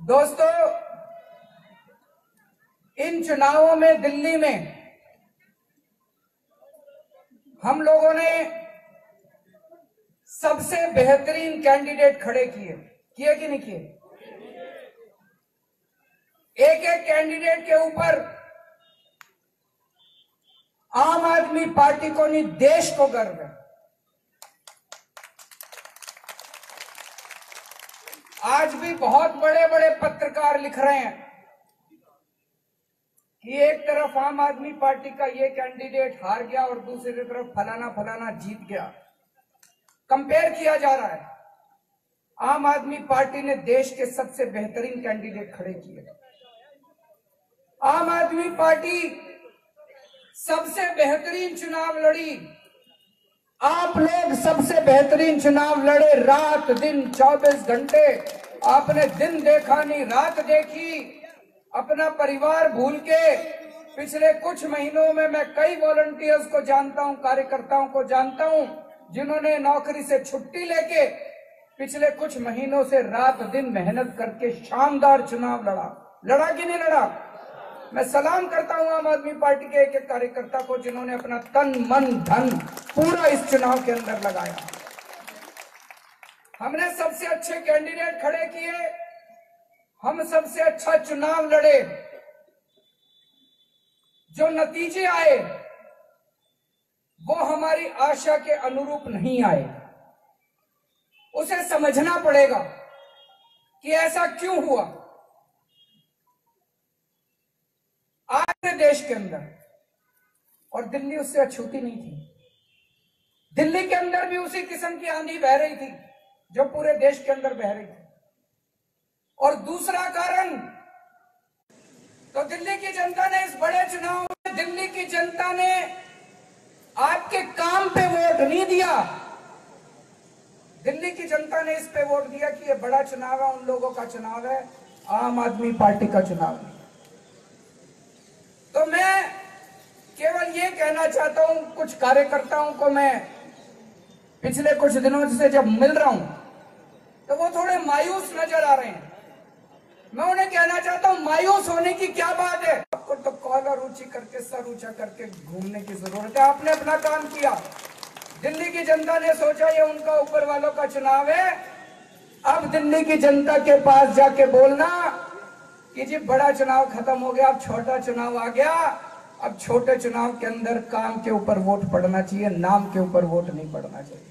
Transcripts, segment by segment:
दोस्तों, इन चुनावों में दिल्ली में हम लोगों ने सबसे बेहतरीन कैंडिडेट खड़े किए कि नहीं किए? एक एक कैंडिडेट के ऊपर आम आदमी पार्टी को नहीं, देश को गर्व है। आज भी बहुत बड़े बड़े पत्रकार लिख रहे हैं कि एक तरफ आम आदमी पार्टी का ये कैंडिडेट हार गया और दूसरी तरफ फलाना फलाना जीत गया। कंपेयर किया जा रहा है। आम आदमी पार्टी ने देश के सबसे बेहतरीन कैंडिडेट खड़े किए। आम आदमी पार्टी सबसे बेहतरीन चुनाव लड़ी। आप लोग सबसे बेहतरीन चुनाव लड़े। रात दिन 24 घंटे आपने दिन देखा नहीं, रात देखी। अपना परिवार भूल के पिछले कुछ महीनों में मैं कई वॉलंटियर्स को जानता हूं, कार्यकर्ताओं को जानता हूं, जिन्होंने नौकरी से छुट्टी लेके पिछले कुछ महीनों से रात दिन मेहनत करके शानदार चुनाव लड़ा कि नहीं लड़ा? मैं सलाम करता हूं आम आदमी पार्टी के एक एक कार्यकर्ता को, जिन्होंने अपना तन मन धन पूरा इस चुनाव के अंदर लगाया। हमने सबसे अच्छे कैंडिडेट खड़े किए, हम सबसे अच्छा चुनाव लड़े। जो नतीजे आए वो हमारी आशा के अनुरूप नहीं आए। उसे समझना पड़ेगा कि ऐसा क्यों हुआ। आज के देश के अंदर, और दिल्ली उससे अछूती नहीं थी, दिल्ली के अंदर भी उसी किस्म की आंधी बह रही थी जो पूरे देश के अंदर बह रही थी। और दूसरा कारण, तो दिल्ली की जनता ने इस बड़े चुनाव में, दिल्ली की जनता ने आपके काम पे वोट नहीं दिया। दिल्ली की जनता ने इस पे वोट दिया कि ये बड़ा चुनाव है, उन लोगों का चुनाव है, आम आदमी पार्टी का चुनाव है। तो मैं केवल ये कहना चाहता हूं, कुछ कार्यकर्ताओं को मैं पिछले कुछ दिनों से जब मिल रहा हूं तो वो थोड़े मायूस नजर आ रहे हैं। मैं उन्हें कहना चाहता हूं, मायूस होने की क्या बात है? आपको तो कॉलर ऊंची करके, सर ऊंचा करके घूमने की जरूरत है। आपने अपना काम किया। दिल्ली की जनता ने सोचा ये उनका ऊपर वालों का चुनाव है। अब दिल्ली की जनता के पास जाके बोलना कि जी बड़ा चुनाव खत्म हो गया, अब छोटा चुनाव आ गया। अब छोटे चुनाव के अंदर काम के ऊपर वोट पड़ना चाहिए, नाम के ऊपर वोट नहीं पड़ना चाहिए।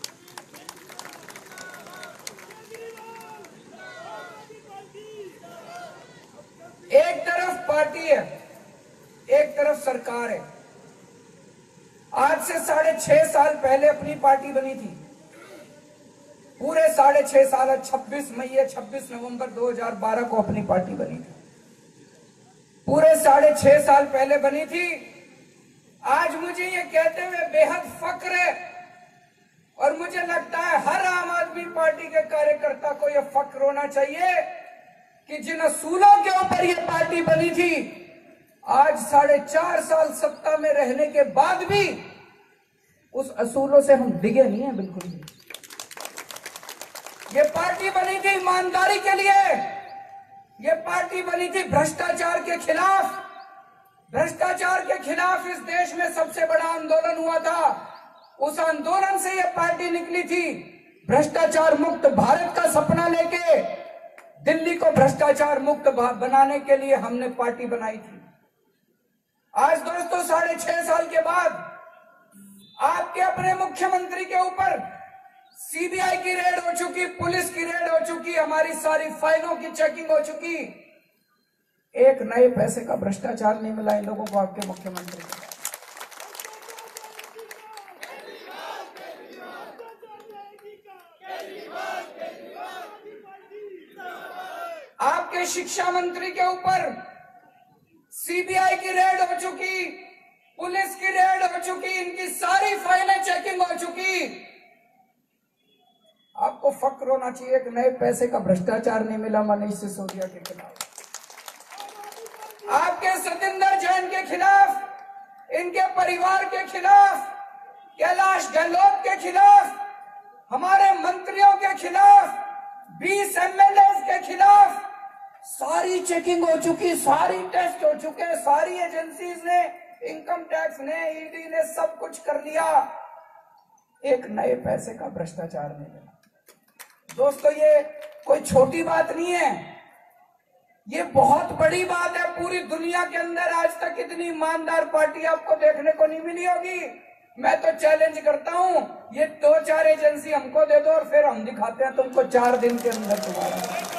एक तरफ पार्टी है, एक तरफ सरकार है। आज से 6.5 साल पहले अपनी पार्टी बनी थी। पूरे 6.5 साल, 26 नवंबर 2012 को अपनी पार्टी बनी थी। पूरे 6.5 साल पहले बनी थी। आज मुझे ये कहते हुए बेहद फक्र है, और मुझे लगता है हर आम आदमी पार्टी के कार्यकर्ता को यह फक्र होना चाहिए कि जिन असूलों के ऊपर ये पार्टी बनी थी, आज 4.5 साल सत्ता में रहने के बाद भी उस असूलों से हम डिगे नहीं है, बिल्कुल नहीं। ये पार्टी बनी थी ईमानदारी के लिए। ये पार्टी बनी थी भ्रष्टाचार के खिलाफ। भ्रष्टाचार के खिलाफ इस देश में सबसे बड़ा आंदोलन हुआ था। उस आंदोलन से ये पार्टी निकली थी। भ्रष्टाचार मुक्त भारत का सपना लेके दिल्ली को भ्रष्टाचार मुक्त बनाने के लिए हमने पार्टी बनाई थी। आज दोस्तों 6.5 साल के बाद आपके अपने मुख्यमंत्री के ऊपर सीबीआई की रेड हो चुकी, पुलिस की रेड हो चुकी, हमारी सारी फाइलों की चेकिंग हो चुकी। एक नए पैसे का भ्रष्टाचार नहीं मिला इन लोगों को आपके मुख्यमंत्री को। आपके शिक्षा मंत्री के ऊपर सीबीआई की रेड हो चुकी, पुलिस की रेड हो चुकी, इनकी सारी फाइलें चेकिंग हो चुकी। आपको फक्र होना चाहिए, एक नए पैसे का भ्रष्टाचार नहीं मिला मनीष सिसोदिया के खिलाफ, आपके सतिंदर जैन के खिलाफ, इनके परिवार के खिलाफ, कैलाश गहलोत के खिलाफ, हमारे मंत्रियों के खिलाफ, 20 एमएलए के खिलाफ सारी चेकिंग हो चुकी, सारी टेस्ट हो चुके, सारी एजेंसीज ने, इनकम टैक्स ने, ईडी ने सब कुछ कर लिया, एक नए पैसे का भ्रष्टाचार नहीं मिला। दोस्तों ये कोई छोटी बात नहीं है, ये बहुत बड़ी बात है। पूरी दुनिया के अंदर आज तक इतनी ईमानदार पार्टी आपको देखने को नहीं मिली होगी। मैं तो चैलेंज करता हूं, ये 2-4 एजेंसी हमको दे दो और फिर हम दिखाते हैं तुमको 4 दिन के अंदर तुम्हारा।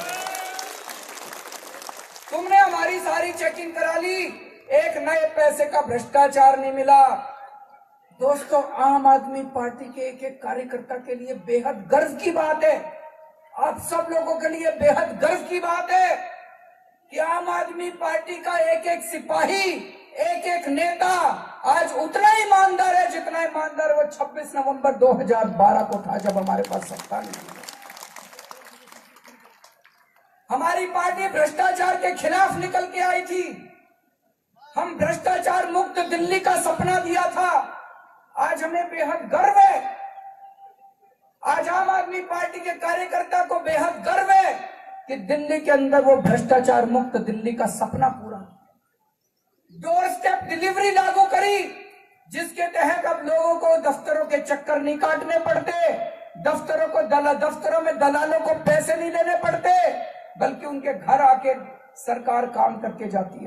तुमने हमारी सारी चेकिंग करा ली, एक नए पैसे का भ्रष्टाचार नहीं मिला। दोस्तों आम आदमी पार्टी के एक एक कार्यकर्ता के लिए बेहद गर्व की बात है, आप सब लोगों के लिए बेहद गर्व की बात है कि आम आदमी पार्टी का एक एक सिपाही, एक एक नेता आज उतना ईमानदार है जितना ईमानदार वो 26 नवंबर 2012 को था, जब हमारे पास सत्ता नहीं थी। हमारी पार्टी भ्रष्टाचार के खिलाफ निकल के आई थी, हम भ्रष्टाचार मुक्त दिल्ली का सपना दिया था। आज हमें बेहद गर्व है, आज आम आदमी पार्टी के कार्यकर्ता को बेहद गर्व है कि दिल्ली के अंदर वो भ्रष्टाचार मुक्त दिल्ली का सपना पूरा, डोर स्टेप डिलीवरी लागू करी, जिसके तहत अब लोगों को दफ्तरों के चक्कर नहीं काटने पड़ते, दफ्तरों में दलालों को पैसे नहीं देने पड़ते, बल्कि उनके घर आके सरकार काम करके जाती है।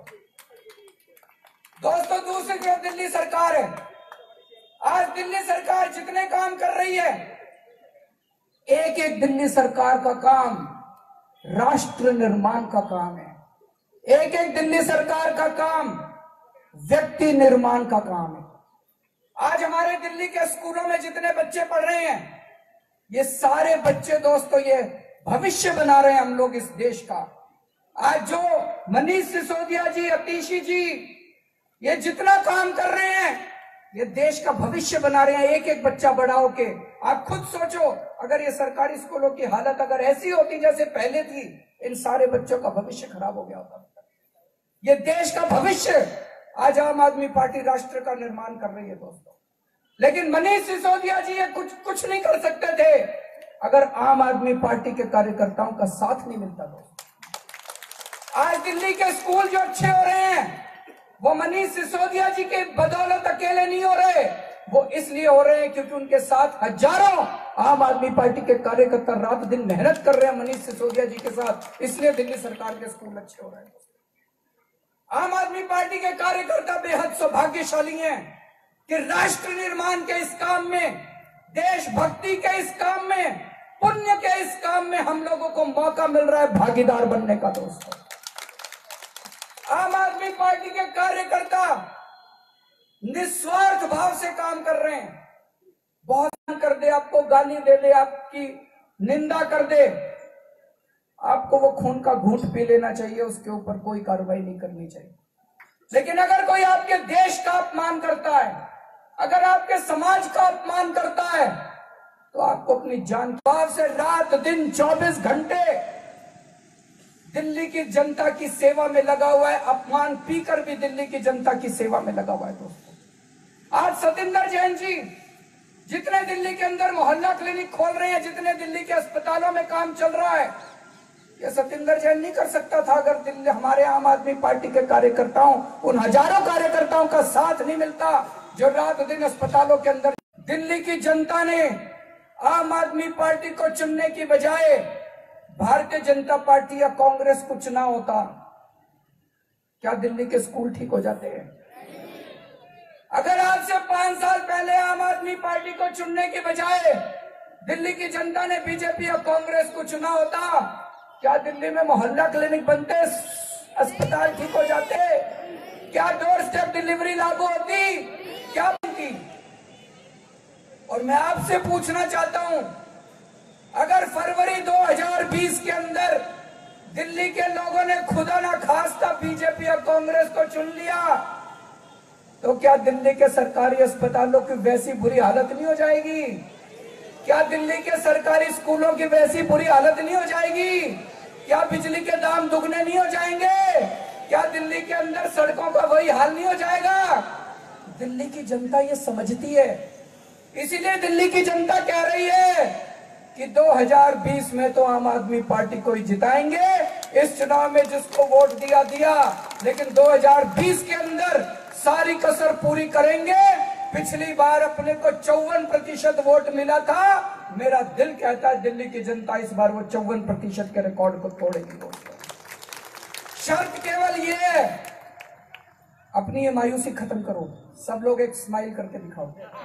दोस्तों दूसरी तरफ दिल्ली सरकार है, आज दिल्ली सरकार जितने काम कर रही है, एक एक दिल्ली सरकार का काम राष्ट्र निर्माण का काम है, एक एक दिल्ली सरकार का काम व्यक्ति निर्माण का काम है। आज हमारे दिल्ली के स्कूलों में जितने बच्चे पढ़ रहे हैं, ये सारे बच्चे दोस्तों ये भविष्य बना रहे हैं हम लोग इस देश का। आज जो मनीष सिसोदिया जी, अतीशी जी, ये जितना काम कर रहे हैं, ये देश का भविष्य बना रहे हैं, एक एक बच्चा बड़ा होके। आप खुद सोचो, अगर ये सरकारी स्कूलों की हालत अगर ऐसी होती जैसे पहले थी, इन सारे बच्चों का भविष्य खराब हो गया होता। ये देश का भविष्य आज आम आदमी पार्टी राष्ट्र का निर्माण कर रही है दोस्तों। लेकिन मनीष सिसोदिया जी ये कुछ नहीं कर सकते थे अगर आम आदमी पार्टी के कार्यकर्ताओं का साथ नहीं मिलता दोस्तों। आज दिल्ली के स्कूल जो अच्छे हो रहे हैं, वो मनीष सिसोदिया जी के बदौलत अकेले नहीं हो रहे, वो इसलिए हो रहे हैं क्योंकि उनके साथ हजारों आम आदमी पार्टी के कार्यकर्ता रात दिन मेहनत कर रहे हैं मनीष सिसोदिया जी के साथ, इसलिए दिल्ली सरकार के स्कूल अच्छे हो रहे हैं। आम आदमी पार्टी के कार्यकर्ता बेहद सौभाग्यशाली हैं कि राष्ट्र निर्माण के इस काम में, देशभक्ति के इस काम में, पुण्य के इस काम में हम लोगों को मौका मिल रहा है भागीदार बनने का दोस्तों। आम आदमी पार्टी के कार्यकर्ता निस्वार्थ भाव से काम कर रहे हैं। बहुत कर दे, आपको गाली दे दे, आपकी निंदा कर दे, आपको वो खून का घूंट पी लेना चाहिए, उसके ऊपर कोई कार्रवाई नहीं करनी चाहिए। लेकिन अगर कोई आपके देश का अपमान करता है, अगर आपके समाज का अपमान करता है, तो आपको अपनी जान भाव से रात दिन 24 घंटे दिल्ली की जनता की सेवा में लगा हुआ है। अपमान पीकर भी दिल्ली की जनता की सेवा में लगा हुआ है दोस्तों। आज सतिंदर जैन जी जितने दिल्ली के अंदर मोहल्ला क्लिनिक खोल रहे हैं, जितने दिल्ली के अस्पतालों में काम चल रहा है, ये सतिंदर जैन नहीं कर सकता था अगर दिल्ली हमारे आम आदमी पार्टी के कार्यकर्ताओं, उन हजारों कार्यकर्ताओं का साथ नहीं मिलता जो रात दिन अस्पतालों के अंदर। दिल्ली की जनता ने आम आदमी पार्टी को चुनने की बजाय भारतीय जनता पार्टी या कांग्रेस को चुना होता, क्या दिल्ली के स्कूल ठीक हो जाते हैं? अगर आज से 5 साल पहले आम आदमी पार्टी को चुनने की बजाय दिल्ली की जनता ने बीजेपी या कांग्रेस को चुना होता, क्या दिल्ली में मोहल्ला क्लिनिक बनते, अस्पताल ठीक हो जाते, क्या डोर स्टेप डिलीवरी लागू होती, क्या बनती? और मैं आपसे पूछना चाहता हूं, अगर फरवरी 2020 के अंदर दिल्ली के लोगों ने खुदा ना खास्ता बीजेपी या कांग्रेस को चुन लिया, तो क्या दिल्ली के सरकारी अस्पतालों की वैसी बुरी हालत नहीं हो जाएगी? क्या दिल्ली के सरकारी स्कूलों की वैसी बुरी हालत नहीं हो जाएगी? क्या बिजली के दाम दुगने नहीं हो जाएंगे? क्या दिल्ली के अंदर सड़कों का वही हाल नहीं हो जाएगा? दिल्ली की जनता ये समझती है, इसीलिए दिल्ली की जनता कह रही है कि 2020 में तो आम आदमी पार्टी को ही जिताएंगे, इस चुनाव में जिसको वोट दिया दिया, लेकिन 2020 के अंदर सारी कसर पूरी करेंगे। पिछली बार अपने को 54% वोट मिला था। मेरा दिल कहता है दिल्ली की जनता इस बार वो 54% के रिकॉर्ड को तोड़ेगी। शर्त केवल ये है, अपनी ये मायूसी खत्म करो। सब लोग एक स्माइल करके दिखाओ।